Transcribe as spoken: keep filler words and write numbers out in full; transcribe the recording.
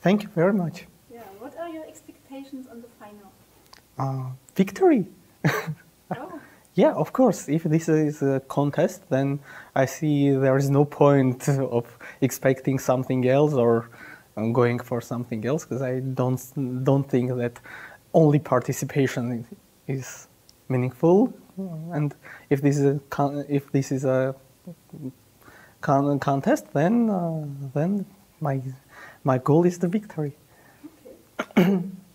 Thank you very much. Yeah. What are your expectations on the final? Uh, victory. Oh. Yeah, of course. If this is a contest, then I see there is no point of expecting something else or going for something else, because I don't don't think that only participation is meaningful. And if this is a con if this is a con contest, then uh, then my my goal is the victory. Okay.